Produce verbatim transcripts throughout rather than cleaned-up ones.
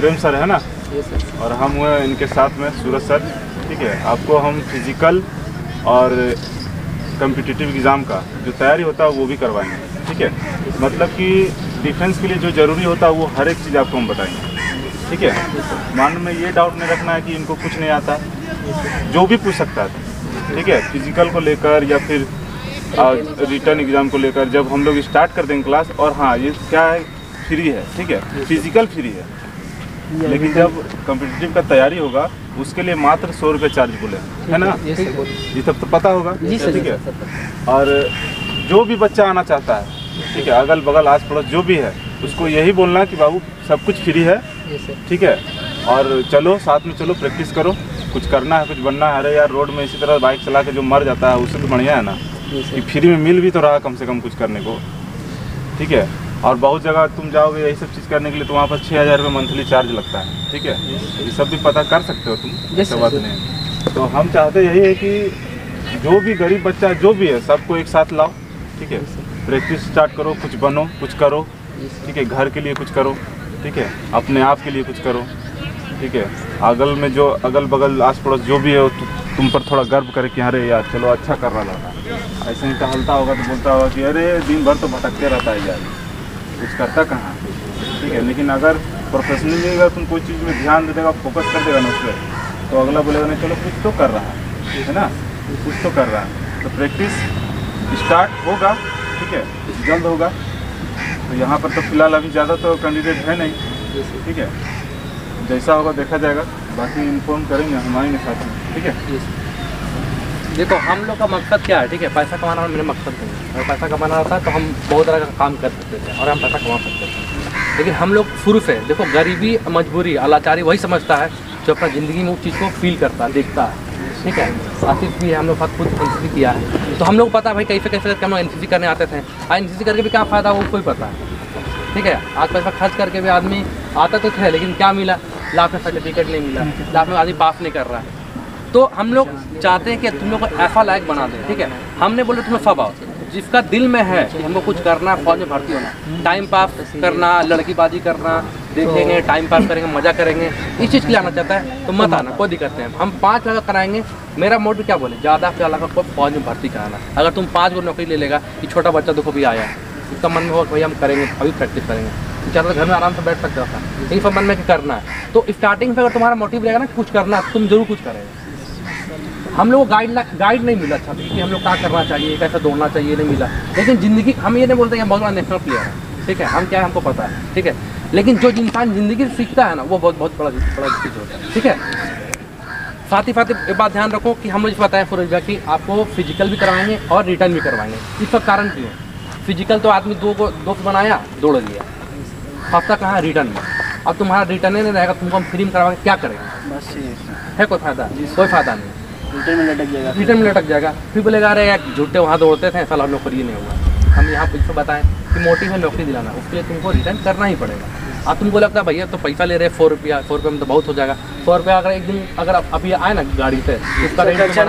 प्रेम sir है ना, ये सर, और हम हुए इनके साथ में सूरज सर। ठीक है, आपको हम फिजिकल और कम्पिटिटिव एग्ज़ाम का जो तैयारी होता है वो भी करवाएंगे। ठीक है, मतलब कि डिफेंस के लिए जो ज़रूरी होता है वो हर एक चीज़ आपको हम बताएंगे। ठीक है, मान में ये डाउट नहीं रखना है कि इनको कुछ नहीं आता, जो भी पूछ सकता है। ठीक है, फिजिकल को लेकर या फिर रिटर्न एग्ज़ाम को लेकर जब हम लोग स्टार्ट कर देंगे क्लास। और हाँ, ये क्या है, फ्री है। ठीक है, फिजिकल फ्री है, लेकिन जब कम्पिटिटिव का तैयारी होगा उसके लिए मात्र सौ रुपये चार्ज बोले, है ना। ये सब तो पता होगा। ठीक है, और जो भी बच्चा आना चाहता है, ठीक है, अगल बगल आस पड़ोस जो भी है, उसको यही बोलना कि बाबू सब कुछ फ्री है। ठीक है, और चलो साथ में चलो, प्रैक्टिस करो, कुछ करना है, कुछ बनना है। अरे यार, रोड में इसी तरह बाइक चला के जो मर जाता है उससे तो बढ़िया है ना कि फ्री में मिल भी तो रहा कम से कम कुछ करने को। ठीक है, और बहुत जगह तुम जाओगे यही सब चीज़ करने के लिए तो वहाँ पर छः हज़ार रुपये मंथली चार्ज लगता है। ठीक है, ये सब भी पता कर सकते हो तुम, ऐसा बात नहीं। तो हम चाहते यही है कि जो भी गरीब बच्चा जो भी है सबको एक साथ लाओ। ठीक है, प्रैक्टिस स्टार्ट करो, कुछ बनो, कुछ करो। ठीक है, घर के लिए कुछ करो। ठीक है, अपने आप के लिए कुछ करो। ठीक है, अगल में जो अगल बगल आस पड़ोस जो भी है तु, तुम पर थोड़ा गर्व करे कि अरे यार चलो अच्छा कर रहा था। ऐसे ही टहलता होगा तो बोलता होगा कि अरे दिन भर तो भटकते रहता है यार, कुछ करता कहाँ। ठीक है, लेकिन अगर प्रोफेशनली अगर तुम कोई चीज़ में ध्यान दे देगा, फोकस कर देगा ना उस पर, तो अगला बोलेगा नहीं चलो कुछ तो कर रहा है, है ना, कुछ तो कर रहा है। तो प्रैक्टिस स्टार्ट होगा। ठीक है, जल्द होगा। तो यहाँ पर तो फिलहाल अभी ज़्यादा तो कैंडिडेट है नहीं। ठीक है, जैसा होगा देखा जाएगा, बाकी इन्फॉर्म करेंगे, हम आएंगे साथ में। ठीक है, देखो हम लोग का मकसद क्या है। ठीक है, पैसा कमाना मेरा मकसद नहीं है। अगर पैसा कमाना होता है तो हम बहुत तरह का काम कर सकते थे और हम पैसा कमा सकते थे, लेकिन हम लोग शुरू से देखो गरीबी, मजबूरी, लाचारी वही समझता है जो अपना ज़िंदगी में उस चीज़ को फील करता है, देखता है। ठीक है, आसिफ भी है, हम लोग साथ खुद एन सी सी किया है, तो हम लोग पता है भाई कैसे कैसे करके हम लोग एन सी सी करने आते थे। आज एन सी सी करके भी क्या फ़ायदा वो कोई पता है। ठीक है, आज पैसा खर्च करके भी आदमी आता तो थे, लेकिन क्या मिला, लाख में सर्टिफिकेट नहीं मिला, लाख में आदमी पास नहीं कर रहा है। तो हम लोग चाहते हैं कि तुम लोग को ऐसा लायक बना दें। ठीक है, हमने बोले तुम्हें सब आओ, जिसका दिल में है कि हमको कुछ करना, फौज में भर्ती होना, टाइम पास करना, लड़कीबाजी करना, देखेंगे, टाइम पास करेंगे, मज़ा करेंगे, इस चीज़ के लिए आना चाहता है तो मत आना, कोई दिक्कत नहीं है। हम पाँच लाख कराएंगे। मेरा मोटिव क्या बोले, ज़्यादा से ज़्यादा को फौज में भर्ती कराना। अगर तुम पाँच गो नौकरी ले लेगा कि छोटा बच्चा देखो भी आया, उसका मन में होगा भैया हम करेंगे, अभी प्रैक्टिस करेंगे, ज़्यादा घर में आराम से बैठ सकता था, लेकिन सब मन में कि करना है। तो स्टार्टिंग में अगर तुम्हारा मोटिव रहेगा ना कुछ करना, तुम जरूर कुछ करेंगे। हम लोग को गाइड गाइड नहीं मिला अच्छा कि हम लोग क्या करना चाहिए, कैसे दौड़ना चाहिए, नहीं मिला। लेकिन ज़िंदगी हम ये नहीं बोलते कि बहुत बड़ा नेशनल प्लेयर है। ठीक है, हम क्या है हमको पता है। ठीक है, लेकिन जो इंसान ज़िंदगी से सीखता है ना वो बहुत बहुत बड़ा बड़ा चीज़ होता है। ठीक है, साथ ही साथ एक बात ध्यान रखो कि हम लोग बताएं फॉर कि आपको फिजिकल भी करवाएंगे और रिटर्न भी करवाएंगे। इसका कारण क्यों? फिजिकल तो आदमी दो को दो बनाया, दौड़ लिया, हफ्ता कहाँ रिटर्न में। अब तुम्हारा रिटर्न नहीं रहेगा, तुमको हम फ्री में करवा के क्या करेंगे? बस है कोई फायदा? कोई फायदा नहीं। रिटर्न में लटक जाएगा, रिटर्न में लटक जाएगा, फिर बोलेगा अरे यार झूठे वहाँ दौड़ते थे, साला नौकरी नहीं होगा। हम यहाँ इसको बताएं कि मोटिव है नौकरी दिलाना, उसके लिए तुमको रिटर्न करना ही पड़ेगा। अब तुमको लगता है भैया तो पैसा ले रहे हैं सौ रुपया, सौ रुपये में तो बहुत हो जाएगा। सौ रुपया अगर एक दिन अगर अभी आए ना गाड़ी से, उसका रेट आठ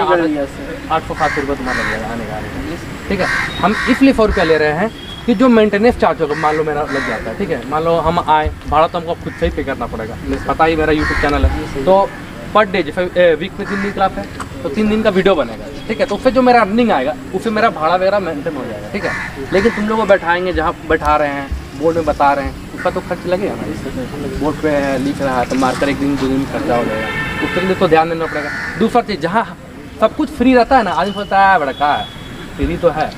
सौ सात सौ रुपये तुम्हारा लग जाएगा आने का। ठीक है, हम इसलिए सौ रुपया ले रहे हैं कि जो मेंटेनेंस चार्ज होगा मान लो मेरा लग जाता है। ठीक है, मान लो हम आए, भाड़ा तो हमको खुद से ही पे करना पड़ेगा। पता ही मेरा यूट्यूब चैनल है, तो पर डे जैसे वीक में तीन दिन क्लास है तो तीन दिन का वीडियो बनेगा। ठीक है, तो उससे जो मेरा अर्निंग आएगा उससे मेरा भाड़ा वगैरह मेंटेन हो जाएगा। ठीक है, लेकिन तुम लोग को बैठाएंगे, जहाँ बैठा रहे हैं, बोर्ड में बता रहे हैं, उसका तो खर्च लगेगा ना। इससे बोर्ड पे है लिख रहा है तो मार्कर एक दिन दो दिन खर्चा हो जाएगा, उसके लिए तो ध्यान देना पड़ेगा। दूसरा चीज़, जहाँ सब कुछ फ्री रहता है ना, आदमी सोचता है बड़ा का है फ्री तो है,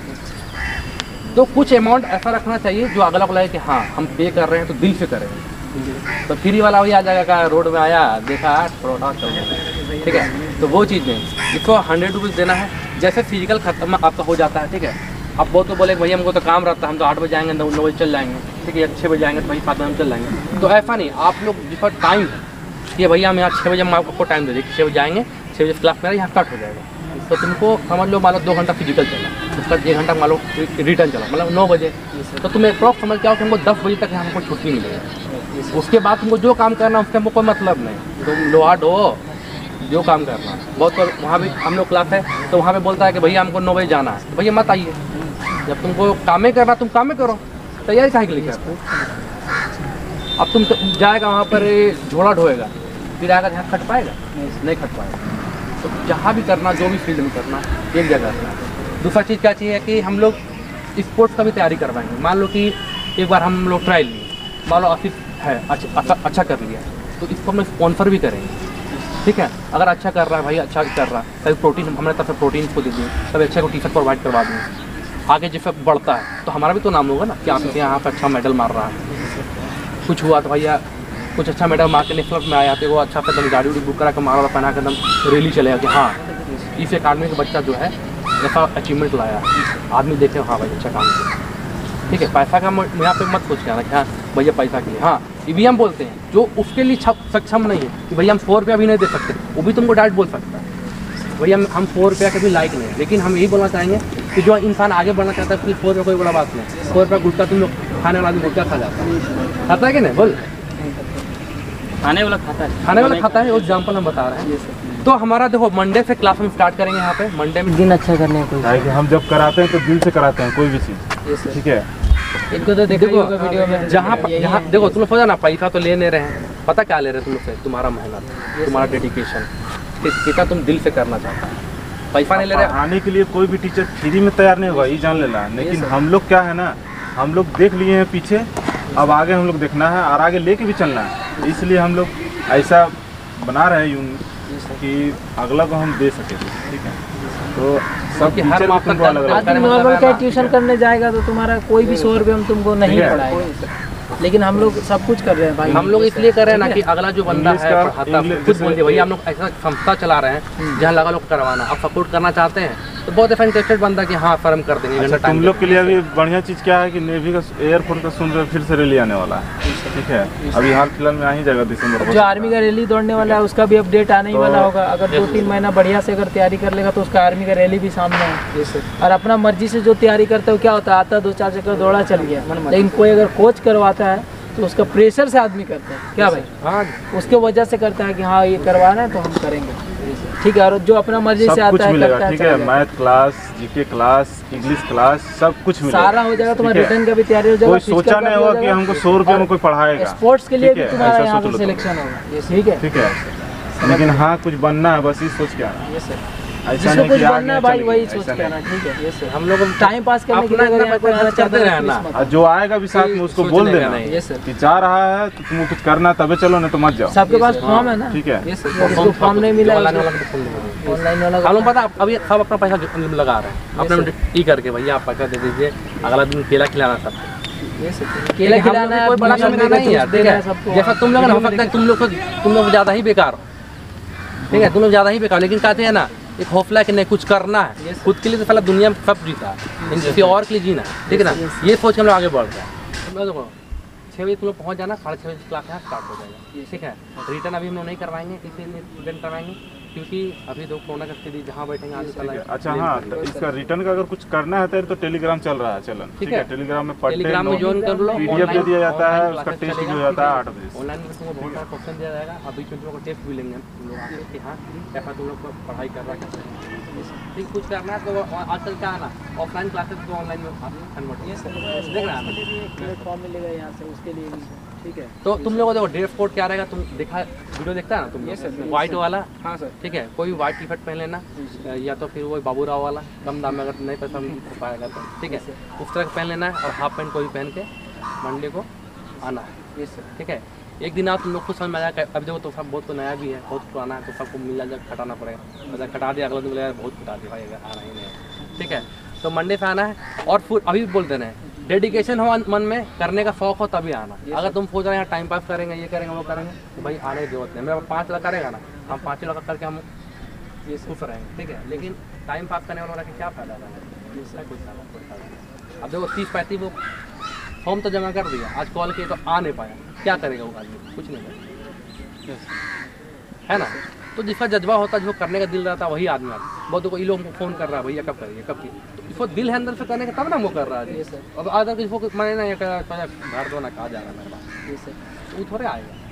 तो कुछ अमाउंट ऐसा रखना चाहिए जो अगला को लगे कि हाँ हम पे कर रहे हैं तो दिल से करेंगे। तो फ्री वाला वही आ जाएगा का रोड में आया देखा परोठा चल रहा। ठीक है, तो वो चीज़ नहीं, इसको हंड्रेड रुपीज़ देना है। जैसे फिजिकल खत्म आपका हो जाता है। ठीक है, अब बहुत तो बोले भैया हमको तो काम रहता है, हम तो आठ बजे आएंगे, नौ बजे चल जाएंगे। ठीक है, छः बजे आएंगे तो भाई सात बजे हम चल जाएंगे। तो ऐसा नहीं, आप लोग जिसका टाइम है कि भैया हम यहाँ छः बजे हम आपको टाइम दे दें, छः बजे आएंगे, छः बजे क्लास मेरा यहाँ स्टार्ट हो जाएगा। तो तुमको समझ लो मान लो दो घंटा फिजिकल चला, उसका एक घंटा मान लो रिटर्न चला, मतलब नौ बजे, तो तुम अप्रॉक्स समझ के आओ कि हमको दस बजे तक हमको छुट्टी मिलेगी। उसके बाद तुमको जो काम करना उससे हमको कोई मतलब नहीं, तुम लोहा ढो जो काम करना। बहुत बार वहाँ भी हम लोग क्लास है तो वहाँ पे बोलता है कि भैया हमको नौ बजे जाना है, तो भैया मत आइए, जब तुमको कामें करना तुम कामें करो, तैयारी काहे के लिए करते हो? अब तुम तो जाएगा वहाँ पर झोला ढोएगा, फिर आएगा यहाँ खट पाएगा? नहीं खट पाएगा। तो जहाँ भी करना, जो भी फील्ड में करना, एक जगह करना। दूसरा चीज़ क्या चाहिए कि हम लोग स्पोर्ट्स का भी तैयारी करवाएंगे। मान लो कि एक बार हम लोग ट्रायल लिए, मान लो आसिफ है अच्छा अच्छा, अच्छा कर लिया, तो इसको हम स्पॉन्सर भी करेंगे, ठीक है। अगर अच्छा कर रहा है भाई, अच्छा कर रहा है, कभी प्रोटीन हमारे तरफ से प्रोटीन को दे दिए, कभी अच्छा को टी शर्ट प्रोवाइड करवा दें, आगे जैसे बढ़ता है तो हमारा भी तो नाम होगा ना कि आप यहाँ पर अच्छा मेडल मार रहा है। कुछ हुआ तो भैया कुछ अच्छा मेडल मार के नेशनल में आया तो वो अच्छा से एकदम गाड़ी उड़ी बुक करा के मारा और पहना के एकदम रैली चलेगा कि हाँ इस अकाडमी का बच्चा जो है ऐसा अचीवमेंट लाया, आदमी देखे हाँ भाई अच्छा काम किया, ठीक है। पैसा का यहाँ पे मत सोच के आना कि हाँ भैया पैसा के लिए, हाँ ये भी हम बोलते हैं जो उसके लिए सक्षम नहीं है कि भैया हम सौ रुपया भी नहीं दे सकते, वो भी तुमको डायरेक्ट बोल सकता है भैया हम हम सौ रुपया के भी लायक नहीं है। लेकिन हम यही बोलना चाहेंगे कि जो इंसान आगे बढ़ना चाहता है फिर सौ रुपये कोई बड़ा बात नहीं, सौ रुपया गुटका तुम लोग खाने वाला आदमी गुटका खा जाता है, खाता है कि नहीं? बोल खाने वाला खाता है, खाने वाला खाता है, वो एग्जाम्पल हम बता रहे हैं। तो हमारा देखो मंडे से क्लास में स्टार्ट करेंगे यहाँ पे, मंडे में दिन अच्छा करने को हम जब कराते हैं तो दिल से कराते हैं कोई भी चीज़, ठीक है। इनको तो देखो वीडियो में जहाँ जहाँ देखो तुम लोग सोचा ना पैसा तो ले नहीं रहे हैं, पता क्या ले रहे हैं तुम लोग से? तुम्हारा मेहनत, तुम्हारा डेडिकेशन, कितना तुम दिल से करना चाहता है, पैसा नहीं ले रहे। आने के लिए कोई भी टीचर फ्री में तैयार नहीं होगा, ये जान लेना। लेकिन हम लोग क्या है ना, हम लोग देख लिए हैं पीछे, अब आगे हम लोग देखना है और आगे लेके भी चलना है। इसलिए हम लोग ऐसा बना रहे हैं यूनिट कि अगला को हम दे सके, ठीक है। तो सब हर माह तुमको अलग अलग नॉर्मल का ट्यूशन करने जाएगा तो तुम्हारा कोई भी सौ रुपये हम तुमको नहीं पढ़ाएगा, लेकिन हम लोग सब कुछ कर रहे हैं भाई। हम लोग इसलिए कर रहे हैं ना कि अगला जो बंदा है पढ़ाता खुद बोल दिए भैया हम लोग ऐसा संस्था चला रहे हैं जहाँ लगा लोग करवाना, आप सपोर्ट करना चाहते हैं तो बहुत ऐसा इंटरेस्टेड बंदा कि हाँ सर हम कर देंगे। अच्छा, तुम लोग के लिए अभी बढ़िया चीज़ क्या है कि नेवी का एयरफोर्स का सुन रहे फिर से रैली आने वाला है, ठीक है। अभी हाल फिलहाल में आ ही जाएगा दिसंबर। जो आर्मी का रैली दौड़ने वाला है उसका भी अपडेट आने ही वाला होगा। अगर दो तीन महीना बढ़िया से अगर तैयारी कर लेगा तो उसका आर्मी का रैली भी सामने है। और अपना मर्जी से जो तैयारी करता है क्या होता है, आता दो चार चक्कर दौड़ा चल गया, लेकिन कोई अगर कोच करवाता है तो उसका प्रेशर से आदमी करता है क्या भाई, हाँ उसके वजह से करता है कि हाँ ये करवाना है तो हम करेंगे, ठीक है। और जो अपना मर्जी से आता है करता है, ठीक है। Math class, GK class, English class, सब कुछ मिलेगा, सारा हो जाएगा। तुम्हारा रिटर्न का भी तैयारी हो जाएगा। कोई सोचा नहीं होगा कि हमको सौ रुपये में कोई पढ़ाएगा। स्पोर्ट्स के लिए भी तुम्हारा यहाँ पे सिलेक्शन होगा, ठीक है, ठीक है। लेकिन हाँ कुछ बनना है, बस ये सोच के आना, ऐसा जिसको नहीं कुछ कि बनना है भाई वही सोच ऐसा के आना, नहीं। ठीक है। ये सर हम लोग टाइम पास करने के लिए अगर यहाँ कोई आना चाहता है रहना, और जो आएगा भी साथ में उसको बोल देना ये सर कि जा रहा है तो तुम कुछ करना तबे चलो, नहीं तो मत जाओ। सबके पास फॉर्म है ना, ठीक है। जिसको फॉर्म नहीं मिला ऑनलाइन वाला हम लोग पता अभी सब अपना पैसा लगा रहे हैं अपने ई करके भैया आप पैसा दे दीजिए, अगला दिन केला खिलाना सबको, केला खिलाना कोई बड़ा काम नहीं है, ठीक है। जैसा तुम लोग हो सकता है तुम लोग तुम लोग ज़्यादा ही बेकार, ठीक है, तुम लोग ज़्यादा ही बेकार, लेकिन कहते हैं ना एक हौसला कि नहीं कुछ करना है खुद के लिए, तो साला दुनिया में सब जीता है, किसी और के लिए जीना है, ठीक है ना। ये सोच के हम लोग आगे बढ़ रहे हैं। देखो छः बजे तुम लोग पहुँच जाना, साढ़े छः बजे क्लास यहाँ स्टार्ट हो जाएगा, ठीक है। रिटर्न अभी हम लोग नहीं करवाएंगे, इसलिए स्टूडेंट करवाएंगे क्योंकि अभी तो कोरोना का स्थिति जहाँ बैठेंगे आगे चला। अच्छा हाँ, तो इसका रिटर्न का अगर कुछ करना है तो टेलीग्राम चल रहा है चलन, ठीक है। टेलीग्राम में टेलीग्राम में ज्वाइन कर लो, पीडीएफ दे दिया जाता है, उसका टेस्ट भी हो जाता है आठ बजे। ऑनलाइन में तुमको बहुत सारा क्वेश्चन दिया जाएगा, अभी तुम लोग को टेस्ट भी लेंगे तुम लोग आके कि हाँ ऐसा तुम लोग को पढ़ाई कर रहा है, ठीक कुछ करना है तो आजकल क्या आना ऑफलाइन क्लासेस को ऑनलाइन में कन्वर्ट देख रहा है प्लेटफॉर्म मिलेगा यहाँ से उसके लिए भी, ठीक है। तो तुम लोगों को देखो ड्रेस कोड क्या रहेगा, तुम देखा वीडियो देखता है ना तुम, ये व्हाइट वाला, हाँ सर, ठीक है। कोई भी व्हाइट टी शर्ट पहन लेना या तो फिर वो बाबूराव वाला कम दाम में अगर नहीं पैसा हो पाएगा तो, ठीक है, उस तरह का पहन लेना है और हाफ पैंट कोई भी पहन के मंडे को आना है, ये सर, ठीक है। एक दिन आप तुम लोग खुद समझ में आ जाएगा। अब देखो तो सब बहुत तो नया भी है, बहुत पुराना है, तो सबको मिला जा खटाना पड़ेगा, मतलब खटा दिया अगला दिन बोलेगा बहुत खटा दिया भाई आना ही नहीं, ठीक है। तो मंडे से आना है और फिर अभी बोल देना है डेडिकेशन हो मन में, करने का शौक हो तभी आना। अगर तुम सोच रहे हैं टाइम पास करेंगे, ये करेंगे वो करेंगे, तो भाई आने की जरूरत नहीं। मेरा पाँच लड़का करेगा ना, हम पाँच लड़का करके हम ये खुश रहेंगे, ठीक है। लेकिन टाइम पास करने वाला क्या फ़ायदा है, कुछ फायदा। अब देखो तीस पैंतीस वो फॉर्म तो जमा कर दिया, आज कॉल किए तो आ नहीं पाया, क्या करेगा वो आदमी, कुछ नहीं करेगा, है ना। तो जिसका जज्बा होता है, जो करने का दिल रहता है वही आदमी आता है। बहुत को ये लोग फ़ोन कर रहा है भैया कब करिए कब की, तो इसको दिल है अंदर से करने का तब ना वो कर रहा है। अब आदमी किसी को मैंने ना ये घर दो ना कहा जा रहा है मेरे पास, वो थोड़े आएगा।